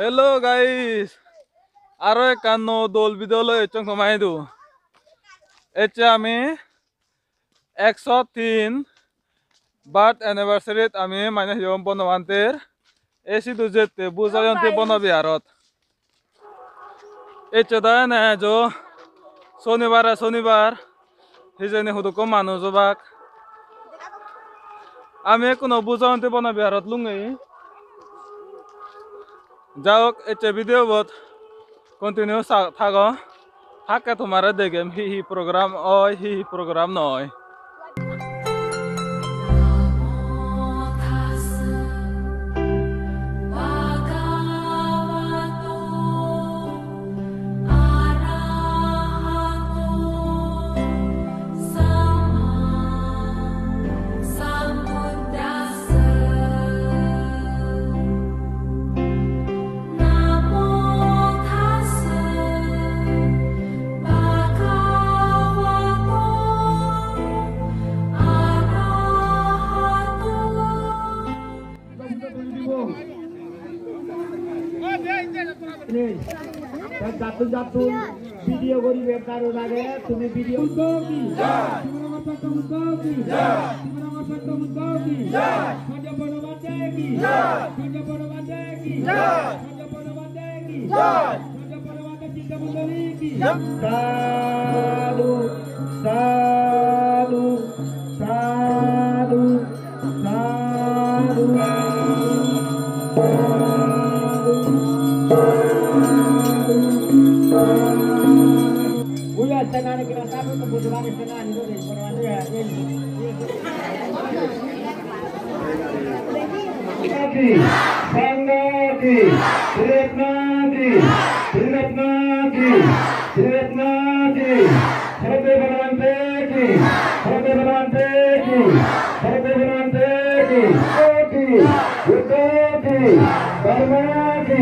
Hello guys, আরো একান্ন দোল বিদ্যালয় চং কমাই দু এতে আমি 103 বার্থ অ্যানিভার্সারিত আমি মানে হিয়ম বনবান্তের এসি দুজেতে বুজায়ন্তে বনবিহারত এতে দা না জো শনিবার হিজেনে হুদুকো মানুষ বাক আমি কোনো বুজায়ন্তে বনবিহারত লুঙ্গি যাওক এতে ভিডিও বত কন্টিনিউ থাকো থাকে তোমার দেখেম হি প্রোগ্রাম ওই হি প্রোগ্রাম নয় jatuh video gori bertaruh lagi, tumi video kopi, kopi, Senang kita satu kebutuhan senang itu deh, perlu ya. Sanggati, Retnati, Harap beranteki, Kopi, Barmati.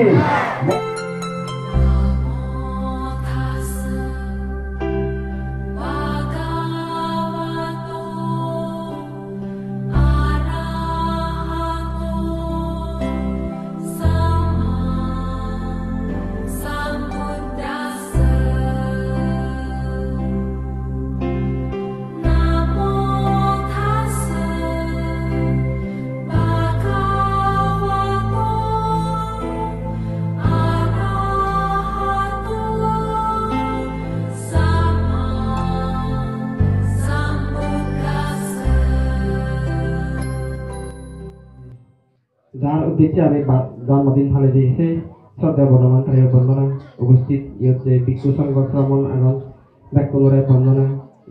যার উদ্দেশ্যে আমি জন্মদিন ফালে দিয়েছে শ্রদ্ধা বর্ণমানকারী বন্দনা উপস্থিত ইয়ে ভিক্ষু সংঘ শ্রমণ আগম ব্যাকুলরে বন্দনা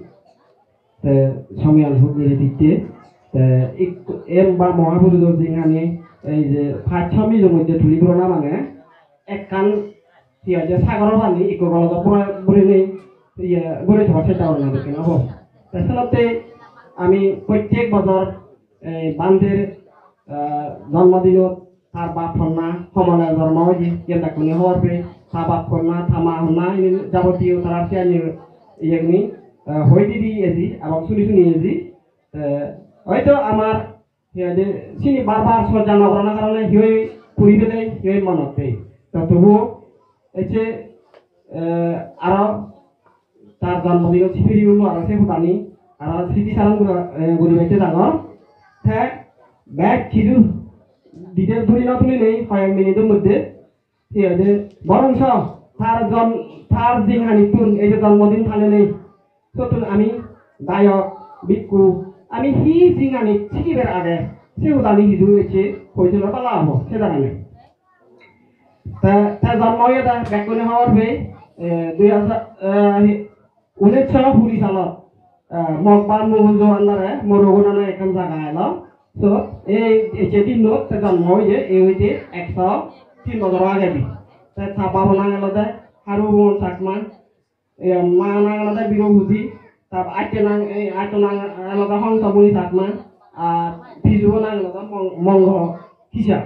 সংজ্ঞান হুগলি দিচ্ছে এম বা মহাপুরুষ যিনি এই যে 5-6 মিলের মধ্যে ধুলিগুলো না মানে এক কান যে সাগরের পানি ইকো গলগা পুরা বুড়ি নেই বুড়ি ধোয়া সেটা না দেখে না হোক তাছাড়াতে আমি প্রত্যেক বছর বান্ধের জন্মদিনত তার বাপ কন্যা সমনা জন্ম হয়েছে কেন্দা কোনে হওয়ার পরে তার বাপ কন্যা থামা হন্যা যাবতীয় তারা সিয়ানি ইয়েগুনি হয়ে দিদি এসি এবং শুনি এসি হয়তো আমার চিনি বারবার সজ্জা নকরানোর কারণে হিয়ে পুরি পেলে হিয়ে মনত দেয় তো তবুও এসে আরো তার জন্মদিন ফিরি উঠলো আরো সে ভুটানি আর স্মৃতিচারণ গড়ি বাইতে ডাঙর হ্যাঁ ব্যাগ কিছু ডিটেলস ধরি না তুলি নেই কয়েক মিনিটের মধ্যে ঠিক আছে বরঞ্চ তার জিহানি তুন এই যে জন্মদিন ফালে নেই চতুন আমি গায়ক ভিক্ষু আমি হি জিহানি শিখিবের আগে সেও দানি হিজু হয়েছে হয়েছিল পালা হবো সে জানা নেই তার জন্ম হয়ে তার ব্যাকুনে হওয়ার হয়ে 1920 সালত মকবান মোহন জোয়ান্দারে মরুগুনানে এখন জায়গা এলো তো এই যেদিন নোট জন্ম হয়েছে এই হইতে 103 বছর আগে দি তা বাবা নাঙ্গালতে হারু মোহন চাকমা মা নাঙ্গালতে বিরভূতি তার আইটো নাঙ্গালতে হংসমণি চাকমা আর ভিজু নাঙ্গালতে মঙ্গ হিসাব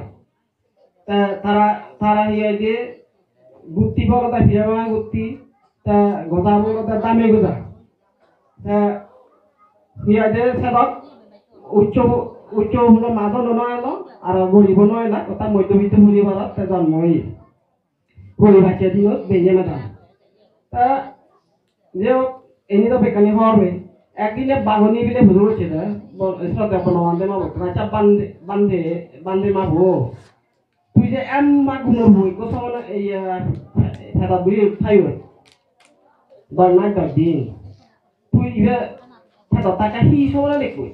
তারা ইয়ে গুত্তি বলতে ফিরামা গুত্তি তা গোজা বলতে দামে গোজা তা ইয়ে সেবক উচ্চ হলো মাঝো নয় এলো আর গরিব নয় না ওটা মধ্যবিত্ত পরিবারত জন্ম হয়ে পরিবাচ্য দিও বেজে মেটা তা যে এনি তো বেকানি হওয়ার একদিনে বাগনি বিলে বুঝে উঠছে না শ্রদ্ধা বনবান্ধে মাবো রাজা বান্ধে বান্ধে মাবো তুই যে এম মা গুণর বই কোথাও মানে এই হেতা বুড়ি খাইবে দর নাই দর দিন তুই ইবে হেতা টাকা হি সময় দেখবি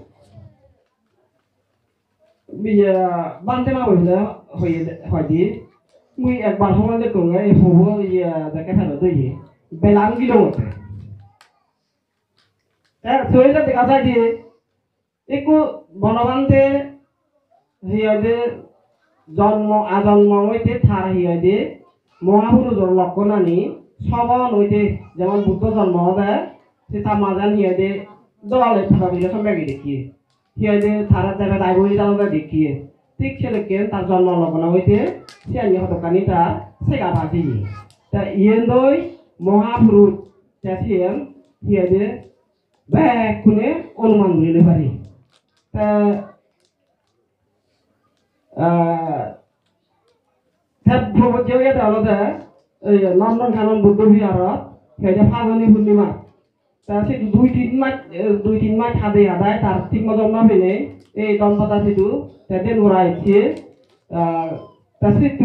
বিয়ে বান্ধে মাবো হয়ে হয় দিয়ে মুই একবার সময় দেখো এই হবো ইয়ে দেখে হেতা দই বেলাম গিলো মতে শরীরটা দেখা যায় যে একটু বনবান্ধে হিয়াদে জন্ম আজন্ম হইতে থার হিয়াদে মহাপুরুষের লক্ষণ আনি সবন হইতে যেমন বুদ্ধ জন্ম হবে সে তার মাজান হিয়াদে দলে থাকা বিলে সম্পর্কে দেখিয়ে হিয়াদে থারা যাবে দায়বহী জানতে দেখিয়ে ঠিক সেদিকে তার জন্ম লক্ষণ হইতে সে আনি হতকানি তার সেগা ভাজি তা ইয়েন দই মহাপুরুষ চাষিয়েন হিয়াদে খুনে অনুমান করতে পারি আলাদা নন্দন কানন বুদ্ধ বিহারত সেটা ফাগুনি পূর্ণিমা তা সে দুই তিন মাস হাতে হাদায় তার ঠিক মতো মাপিনে এই দম্পতা সিধু তাদের উড়াইছে তা সিধু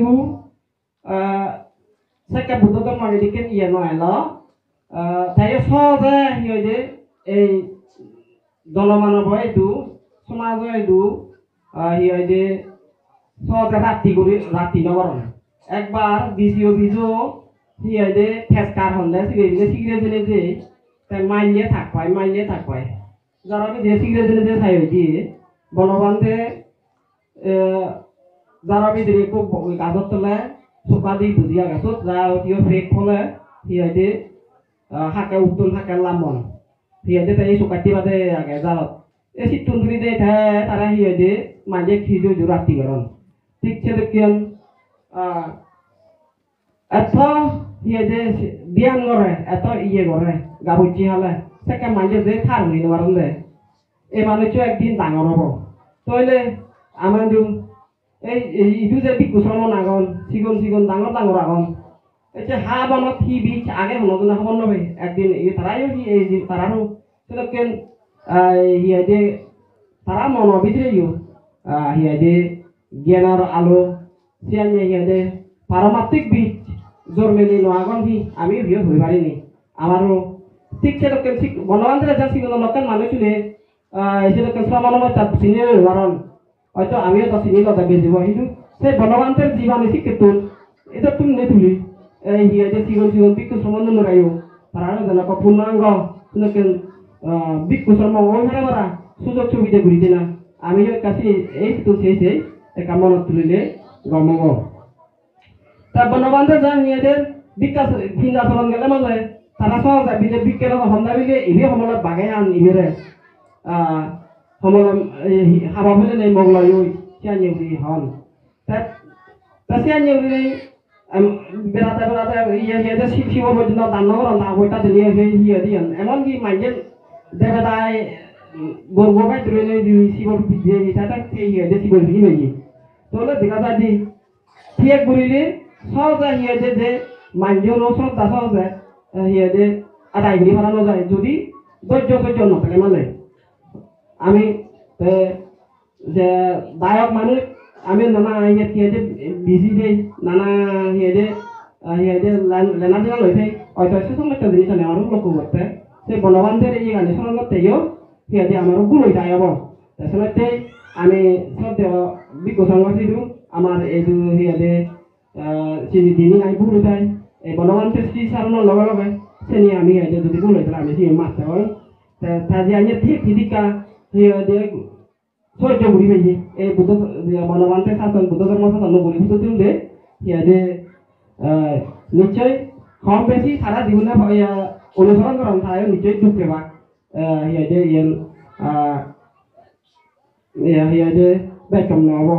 সেটা বুদ্ধ ধর্মের দিকে ইয়ে নয় তাই সহজে হিয়ে এই জনমানব এইটো সমাজ এইটো হিয়ে সহজে রাতি নগর একবার বিজিও বিজো হিয়ে ফেসকার হলে সিগারেট দিলে যে তাই মাইলে থাকবাই যারা বিদে সিগারেট দিলে যে চাই হয়েছি বনবান্ধে যারা বিদে খুব গাছত তোলে চোপা দি বুঝিয়া গাছত যা ফেক ফলে হিয়ে হাকে উত্তম হাকে লামন হিয়াদে তাই সুকাতি বাদে আগে জালত এ সিটুন দে তারা হিয়াদে মাঝে খিজু রাতি গরম ঠিক সেদিন এত হিয়াদে বিয়ান করে এত ইয়ে করে গাবুচি হলে সেকে মাঝে যে থার হইনি মারন দে এই মানুষও একদিন ডাঙর হব তইলে আমার এই ইটু যে বিকুশ্রমণ আগন সিগুন ডাঙর আগন যে হা বনত সি বীজ আগে হনজনা খবৰ নবে একদিন তারাইও এই তারারও সেরকম হিয়াদে তারা মনৰ ভিতরেও হিয়াদে জ্ঞানৰ আলো সিয়ানে হিয়াদে পারমাত্মিক বীজ জন্মেলি নোয়াগন ভি আমি ভিও হই পারিনি আমারও ঠিক সেরকম ঠিক বনবান্ধে যা সিগুন লোকের মানুষ চলে সেরকম শ্রমণময় তার চিনি কারণ হয়তো আমিও তো চিনি কথা বেজিব কিন্তু সেই বনবান্ধের জীবনে শিক্ষিত এটা তুমি নেতুলি হিয়াদে সিগুন বিক্ষু সম্বন্ধ নরাইও তারা যেন পূর্ণাঙ্গ সেরকম বিক্ষু শর্ম ওইখানে করা সুযোগ সুবিধা ঘুরিতে না আমি কাছে এই তো সেই কামনা তুলিলে গমগ তা বনবান্ধে যা হিয়াদের বিকাশ ভিন্দাচরণ গেলে মানে তারা সহজে বিলে বিজ্ঞান হন্দা বিলে ইভি সমলত বাগাই আন ইভিরে সমল হাবা ফেলে নেই মগলাই সিয়ানি উড়ি হন তা সিয়ানি উড়ি বেড়াতে হিয়াদে শিব পর্যন্ত দান নগর না বইটা দিলে হিয়া দিয়ান এমনকি মাইজেন দেবতাই বরবাই ধরে শিবর দিয়ে তাটা হিয়াদে শিবর ভিড় হয়ে তাহলে দেখা যায় যে ঠিক করিলে সহজে হিয়াদে যে মাইজেন শ্রদ্ধা সহজে হিয়াদে আদায় করে ফেলানো যায় যদি ধৈর্য নথাকে মানে আমি যে দায়ক মানুষ আমি নানা হিয়াদে বিজি দেই নানা হিয়াদে লেনা দিনা লই থাই হয়তো সে সময় একটা জিনিস আমারও লক্ষ্য করতে সেই বনবান্ধের এই গানে শোনার করতেও হিয়াদে আমারও গুণ হয়ে যায় তাছাড়াতে আমি শ্রদ্ধেয় বিজ্ঞ সংগঠিত আমার এই হিয়াদে চিনি দিনই নাই ভুল যায় এই বনবান্ধের শ্রী সারণের লগে লগে সেনি আমি হিয়াদে যদি গুণ হয়েছিল আমি সেই মারতে হয় তাজি আনি ঠিক ঠিকা হিয়াদে সহ্য করি পাইছে এই বুদ্ধ বনবান্ধের শাসন বুদ্ধ ধর্ম শাসন নগরী বুদ্ধ তুললে হিয়াদে নিশ্চয় কম বেশি সারা জীবনে অনুসরণ করেন তারা নিশ্চয় দুঃখ পেবা হিয়াদে হিয়াদে বেকম নহব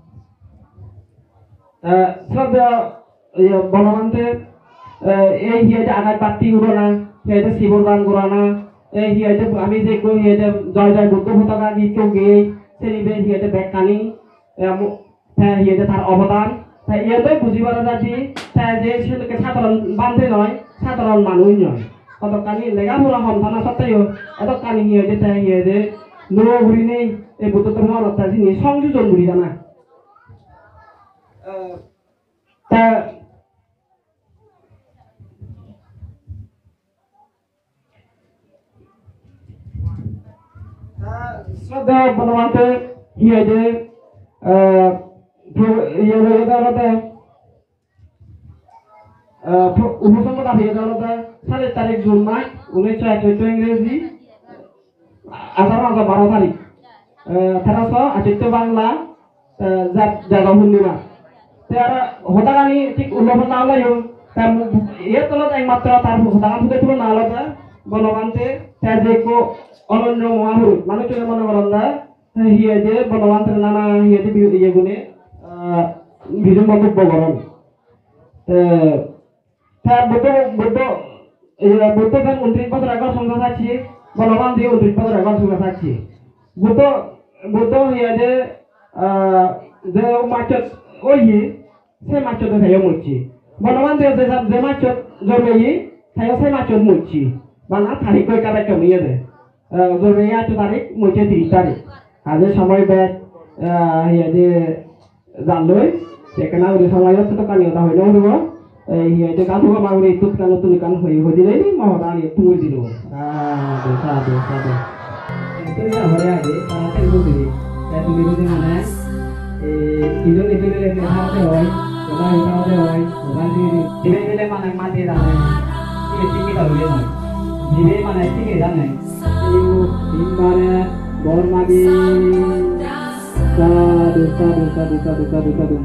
শ্রদ্ধা বনবান্ধে এই হিয়াদে আগায় পাত্তি উড়ানা হিয়াদে শিবর দান করানা এই হিয়াদে আমি যে কই হিয়াদে জয় জয় বুদ্ধ পতাকা গীত গেয়ে সেনিবে হিয়াদে ব্যাখ্যানি হিয়াদে তার অবদান তাই ইয়াতে বুঝিবার যদি তাই যে সেটাকে সাধারণ বান্ধে নয় সাধারণ মানুষ নয় কত কানি লেখাপড়া সন্তানা সত্ত্বেও এত কানি হিয়ে যে তাই হিয়ে যে নো ঘুরি নেই এই বুদ্ধ ধর্ম অবস্থা জিনিস সংযোজন ঘুরি জানা তা শ্রদ্ধা বলবান্তে হিয়ে যে উপসংগ দাবি আদালতে 7 তারিখ জুন মাস 1961 ইংরেজি 18/12 তারিখ 1368 বাংলা জাগা পূর্ণিমা তারা হতাগানি ঠিক উল্লেখ না হলেও তার এর তলত একমাত্র তার হতাগান ফুটে তুলো না আলাদা বলবান্তে তার যে অনন্য মহাপুরুষ মানুষের মনে করেন না হিয়ে যে বলবান্তের নানা হিয়ে যে ইয়ে গুণে বিজন মন্তব্য করেন তার বুদ্ধ 29 বছর আগর সংখ্যা থাকছি বলবান দিয়ে 29 বছর আগর সংখ্যা থাকছি বুদ্ধ হিয়ে যে মাছত ওই সে মাছত থাইও মরছি বলবান দিয়ে যে মাছত জন্মেই থাইও সে মাছত মরছি বানা তারিখ কই কাটা কমিয়ে দে জন্মে 8 তারিখ মরছে 30 তারিখ আজ সময় ব্যাগ হিয়ে যে জানলই সেখানে ওই সময় তো কানিও তা হইলো হইব এই হিয়ে গান তো মাগুরি তুক কান তুক কান হই হই দিলে নি মহদানি তুই দিলো দোসা তুই না হরে আগে তাতে বলি তাই তুমি যদি মানে ইদো নিতে লে হাতে হয় ওটা হাতে হয় ওটা দিলে দিলে মানে মাটি দানে কি দাও লে নয় দিলে মানে কি জানে এই মানে বর্মাদি সাধু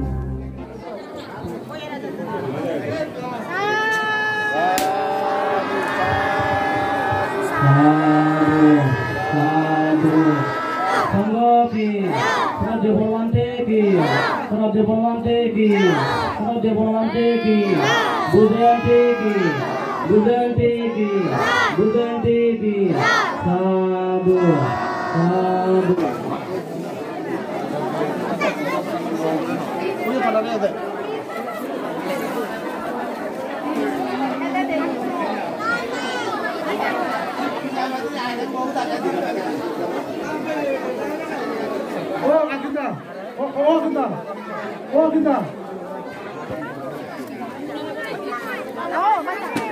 Oh,